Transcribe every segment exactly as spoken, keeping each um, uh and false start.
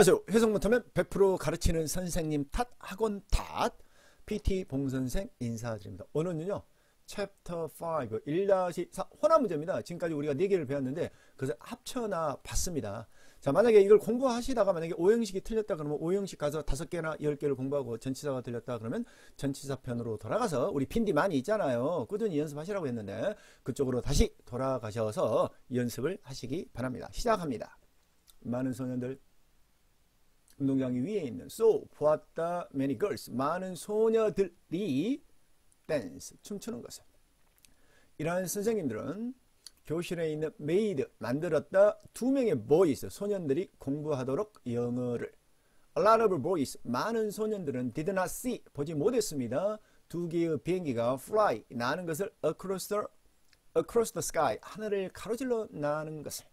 안녕하세요. 해석 못하면 백 퍼센트 가르치는 선생님 탓, 학원 탓, 피티 봉선생 인사드립니다. 오늘은요 챕터 오 일 사 혼합 문제입니다. 지금까지 우리가 네 개를 배웠는데 그것을 합쳐나 봤습니다. 자, 만약에 이걸 공부하시다가 만약에 오형식이 틀렸다 그러면 오형식 가서 다섯 개나 열 개를 공부하고 전치사가 틀렸다 그러면 전치사 편으로 돌아가서 우리 핀디 많이 있잖아요. 꾸준히 연습하시라고 했는데 그쪽으로 다시 돌아가셔서 연습을 하시기 바랍니다. 시작합니다. 많은 소년들 운동장 위에 있는 so 보았다 many girls 많은 소녀들이 댄스 춤추는 것을 이러한 선생님들은 교실에 있는 made 만들었다 두 명의 boys 소년들이 공부하도록 영어를 a lot of boys 많은 소년들은 did not see 보지 못했습니다. 두 개의 비행기가 fly 나는 것을 across the across the sky 하늘을 가로질러 나는 것을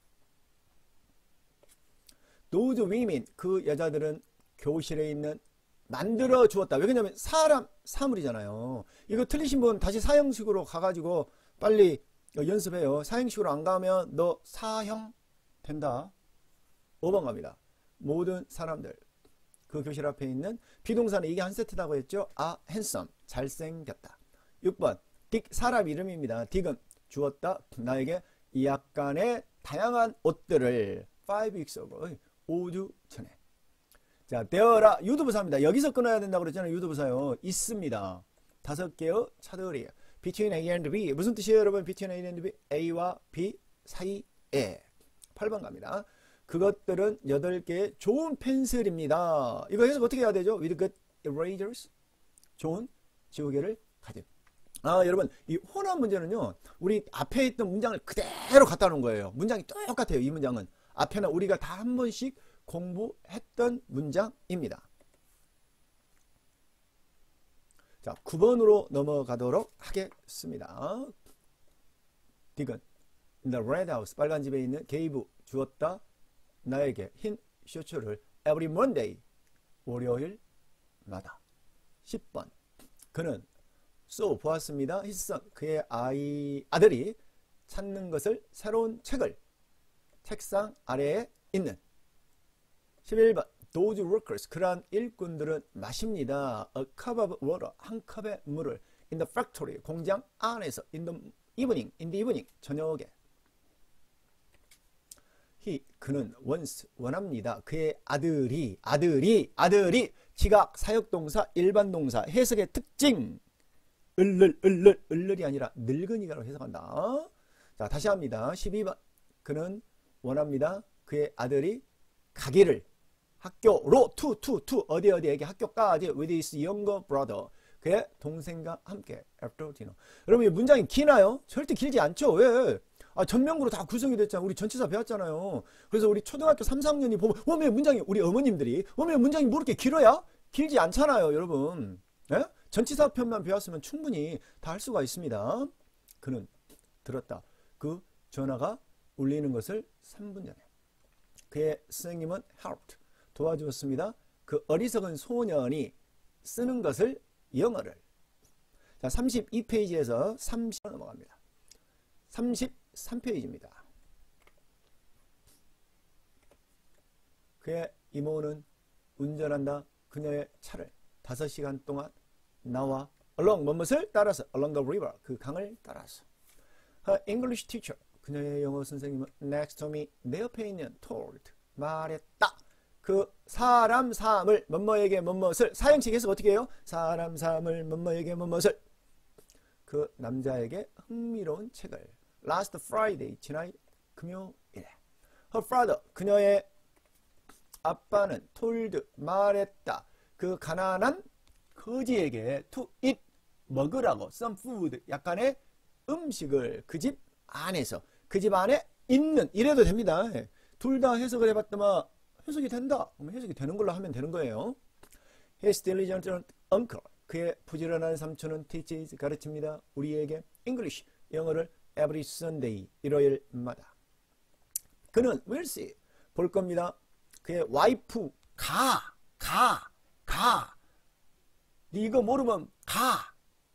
those women 그 여자들은 교실에 있는 만들어 주었다. 왜냐면 사람 사물이잖아요. 이거 틀리신 분 다시 사형식으로 가가지고 빨리 연습해요. 사형식으로 안 가면 너 사형 된다. 오 번 갑니다. 모든 사람들 그 교실 앞에 있는 비동사는 이게 한 세트라고 했죠. 아 handsome 잘생겼다. 육 번 딕 사람 이름입니다. 딕은 주었다 나에게 약간의 다양한 옷들을 five weeks ago 오 주 전에. 자, 되어라 유도부사입니다. 여기서 끊어야 된다고 그랬잖아요. 유도부사요. 있습니다. 다섯 개의 차들이에요. between A and B. 무슨 뜻이에요, 여러분? between A and B. A와 B 사이에. 팔 번 갑니다. 그것들은 여덟 개의 좋은 펜슬입니다. 이거 해석 어떻게 해야 되죠? with good erasers. 좋은 지우개를 가진. 아, 여러분, 이 혼합 문제는요. 우리 앞에 있던 문장을 그대로 갖다 놓은 거예요. 문장이 똑같아요. 이 문장은. 앞에는 우리가 다 한 번씩 공부했던 문장입니다. 자, 구 번으로 넘어가도록 하겠습니다. 딕은 in the red house 빨간 집에 있는 gave 주었다 나에게 흰 셔츠를 every Monday 월요일마다. 십 번 그는 so 보았습니다. his son 그의 아이 아들이 찾는 것을 새로운 책을 책상 아래에 있는. 십일 번 those workers 그러한 일꾼들은 마십니다. a cup of water 한 컵의 물을 in the factory 공장 안에서 in the evening in the evening 저녁에. he 그는 wants 원합니다. 그의 아들이 아들이 아들이 지각 사역동사 일반동사 해석의 특징 을를 을를 을을이 아니라 늙은이가로 해석한다. 자, 다시 합니다. 십이 번 그는 원합니다. 그의 아들이 가기를 학교로 to to to 어디 어디에게 학교까지 with his younger brother 그의 동생과 함께 after dinner. 여러분 이 문장이 기나요? 절대 길지 않죠. 왜? 아, 전명구로 다 구성이 됐잖아요. 우리 전치사 배웠잖아요. 그래서 우리 초등학교 삼, 사 학년이 보면 왜 문장이 우리 어머님들이 왜 문장이 뭐 이렇게 길어야? 길지 않잖아요, 여러분. 예? 전치사 편만 배웠으면 충분히 다 할 수가 있습니다. 그는 들었다. 그 전화가 울리는 것을 삼 분 전에. 그의 선생님은 helped 도와주었습니다. 그 어리석은 소년이 쓰는 것을 영어를. 자, 삼십이 페이지에서 삼십 넘어갑니다. 삼십삼 페이지입니다. 그의 이모는 운전한다. 그녀의 차를 다섯 시간 동안 나와 along 뭐뭇을 따라서 along the river 그 강을 따라서. Her English teacher 그녀의 영어 선생님은 next to me 내 옆에 있는 told 말했다. 그 사람 사람을 뭐뭐에게 뭐뭇을 사형식 해석 어떻게 해요? 사람 사람을 뭐뭐에게 뭐뭇을 그 남자에게 흥미로운 책을 last Friday 지난 금요일에. Her father 그녀의 아빠는 told 말했다. 그 가난한 거지에게 to eat 먹으라고 some food 약간의 음식을 그 집 안에서 그 집 안에 있는 이래도 됩니다. 둘 다 해석을 해봤더만 해석이 된다. 그럼 해석이 되는 걸로 하면 되는 거예요. His diligent uncle 그의 부지런한 삼촌은 teaches 가르칩니다. 우리에게 English 영어를 every Sunday 일요일마다. 그는 will see 볼 겁니다. 그의 와이프 가 가 가 네 이거 모르면 가.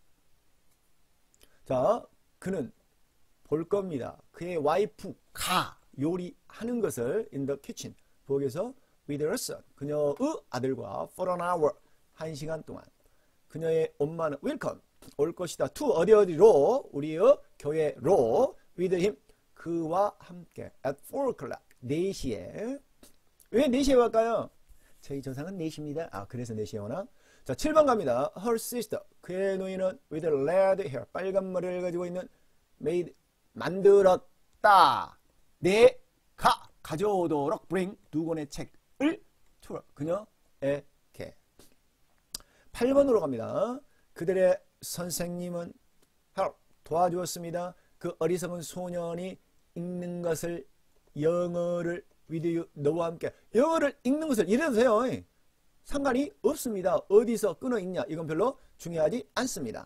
자, 그는 볼 겁니다. 그의 와이프 가 요리하는 것을 in the kitchen 부엌에서 with her son. 그녀의 아들과 for an hour. 한 시간 동안. 그녀의 엄마는 welcome. 올 것이다. to 어디 어디로? 우리의 교회로. with him. 그와 함께. at four o'clock. 네 시에. 왜 네 시에 갈까요? 저희 조상은 네 시입니다. 아, 그래서 네 시에 오나? 자, 칠 번 갑니다. Her sister. 그의 노인은 with red hair. 빨간 머리를 가지고 있는 made. 만들었다. 내가 가져오도록 bring. 두 권의 책을 to her. 그녀에게. 팔 번으로 갑니다. 그들의 선생님은 help. 도와주었습니다. 그 어리석은 소년이 읽는 것을 영어를 with you, 너와 함께 영어를 읽는 것을 이래도 돼요. 상관이 없습니다. 어디서 끊어 읽냐 이건 별로 중요하지 않습니다.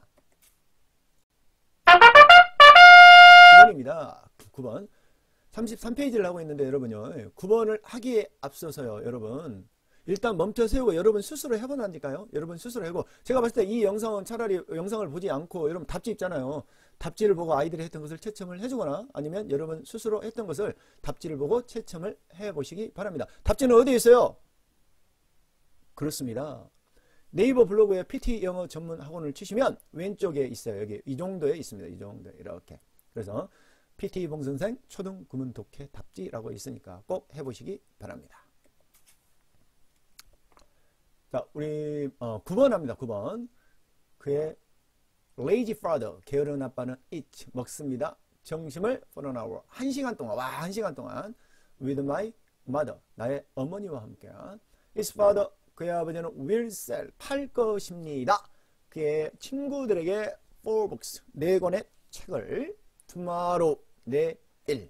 구 번입니다. 구 번 삼십삼 페이지를 하고 있는데 여러분요, 구 번을 하기에 앞서서요, 여러분 일단 멈춰 세우고 여러분 스스로 해보라니까요. 여러분 스스로 해보고, 제가 봤을 때 이 영상은 차라리 영상을 보지 않고 여러분 답지 있잖아요. 답지를 보고 아이들이 했던 것을 채점을 해주거나 아니면 여러분 스스로 했던 것을 답지를 보고 채점을 해보시기 바랍니다. 답지는 어디에 있어요? 그렇습니다. 네이버 블로그에 피티 영어 전문 학원을 치시면 왼쪽에 있어요. 여기 이 정도에 있습니다. 이 정도에 이렇게. 그래서 피티 봉선생 초등 구문 독해 답지라고 있으니까 꼭 해보시기 바랍니다. 자, 우리 어, 구 번 합니다. 구 번. 그의 lazy father, 게으른 아빠는 eat, 먹습니다. 점심을 for an hour, 한 시간 동안, 와, 한 시간 동안 with my mother, 나의 어머니와 함께. His father, 그의 아버지는 will sell, 팔 것입니다. 그의 친구들에게 four books, 네 권의 책을 tomorrow, 내일.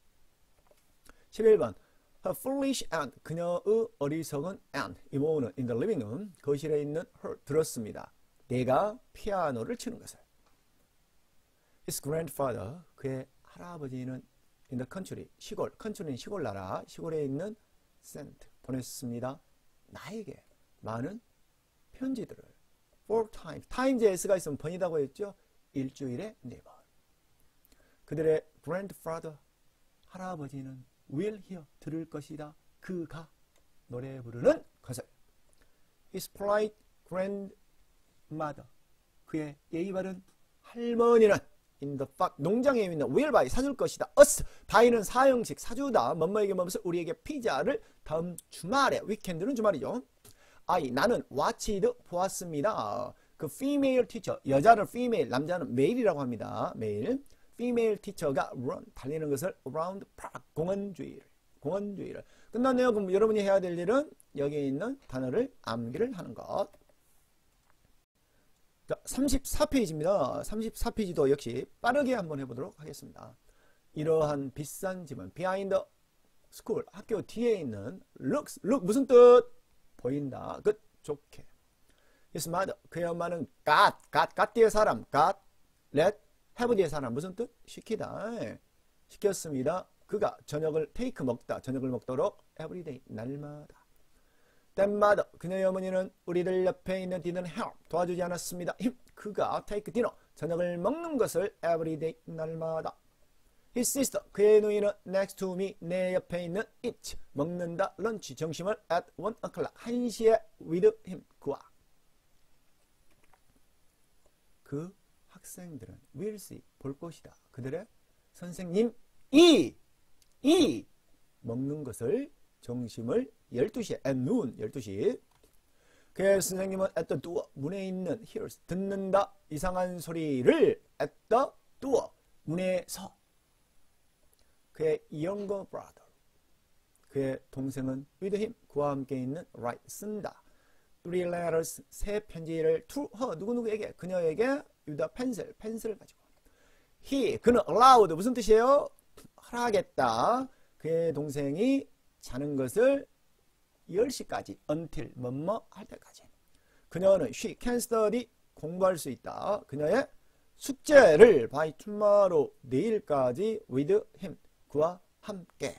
십일 번. Her foolish aunt, 그녀의 어리석은 aunt, 이모는 in the living room, 거실에 있는 her, 들었습니다. 내가 피아노를 치는 것을. His grandfather, 그의 할아버지는 in the country, 시골, country는 시골 나라, 시골에 있는 sent, 보냈습니다. 나에게 많은 편지들을. four times, times에 s가 있으면 번이라고 했죠. 일주일에 네 번. 그들의 grandfather, 할아버지는 will hear, 들을 것이다. 그가 노래 부르는 것을. His polite grandmother, 그의 예의 바른 할머니는 in the farm, 농장에 있는 will buy, 사줄 것이다. us, buy는 사형식, 사주다. 뭐뭐에게 뭐뭇을 우리에게 피자를 다음 주말에, weekend는 주말이죠. I, 나는 watched, 보았습니다. 그 female teacher, 여자는 female, 남자는 male이라고 합니다. male. female teacher가 run, 달리는 것을 around park, 공원 주위를, 공원 주위를. 끝났네요. 그럼 여러분이 해야 될 일은 여기에 있는 단어를 암기를 하는 것. 자, 삼십사 페이지입니다. 삼십사 페이지도 역시 빠르게 한번 해보도록 하겠습니다. 이러한 비싼 집은 behind the school, 학교 뒤에 있는 looks, look 무슨 뜻? 보인다. 끝. 좋게. His mother, 그의 엄마는 got, got, got 뒤에 사람, got, let, have 뒤에 사람 무슨 뜻? 시키다. 시켰습니다. 그가 저녁을 take 먹다. 저녁을 먹도록 everyday 날마다. That mother, 그녀의 어머니는 우리들 옆에 있는 dinner help, 도와주지 않았습니다. him, 그가 take dinner, 저녁을 먹는 것을 everyday 날마다. His sister, 그의 누이는 next to me, 내 옆에 있는 eat, 먹는다. lunch, 점심을 at one o'clock, 한 시에 with him, 그와. 그 학생들은 will see, 볼 것이다. 그들의 선생님이 이 먹는 것을, 점심을 열두 시에 at noon, 열두 시. 그의 선생님은 at the door, 문에 있는 hears, 듣는다. 이상한 소리를 at the door, 문에서. 그의 younger brother, 그의 동생은 with him, 그와 함께 있는 write, 쓴다. three letters, 세 편지를 to her, 누구누구에게, 그녀에게 with a pencil, 펜슬을 가지고. he, 그는 allowed, 무슨 뜻이에요? 허락했다. 그의 동생이 자는 것을 열 시까지, until, 뭐뭐 할 때까지. 그녀는 she can study, 공부할 수 있다. 그녀의 숙제를 by tomorrow, 내일까지 with him, 그와 함께.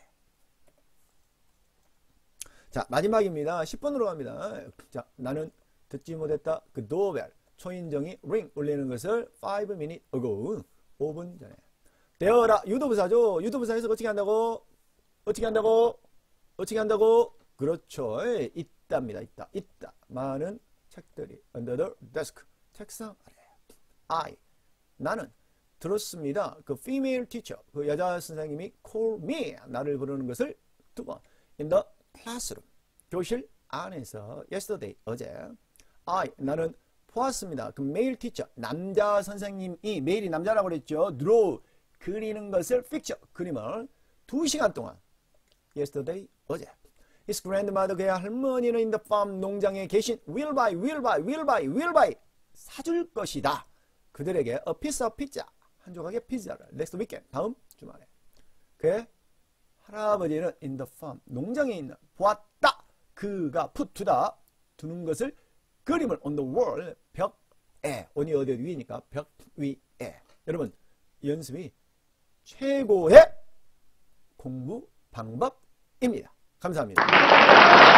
자, 마지막입니다. 십 번으로 갑니다. 자, 나는 듣지 못했다. 그 doorbell, 초인종이 ring, 울리는 것을 five minutes ago, 오 분 전에. 되어라, 유도부사죠. 유도부사에서 어떻게 한다고? 어떻게 한다고? 어떻게 한다고? 그렇죠. 에, 있답니다. 있다. 있다. 많은 책들이 under the desk. 책상 아래. I. 나는 들었습니다. 그 female teacher. 그 여자 선생님이 call me. 나를 부르는 것을 두 번. in the classroom. 교실 안에서 yesterday. 어제. I. 나는 보았습니다. 그 male teacher. 남자 선생님이 male이 남자라고 그랬죠. draw. 그리는 것을 picture. 그림을 두 시간 동안 yesterday. 어제. His grandmother, 그의 할머니는 in the farm, 농장에 계신 will buy, will buy, will buy, will buy, 사줄 것이다. 그들에게 a piece of pizza, 한 조각의 피자를 next weekend, 다음 주말에. 그의 할아버지는 in the farm, 농장에 있는, 보았다. 그가 put 두다, 두는 것을 그림을 on the wall, 벽에, on이 어디 위니까 벽 위에. 여러분, 연습이 최고의 공부 방법입니다. 감사합니다.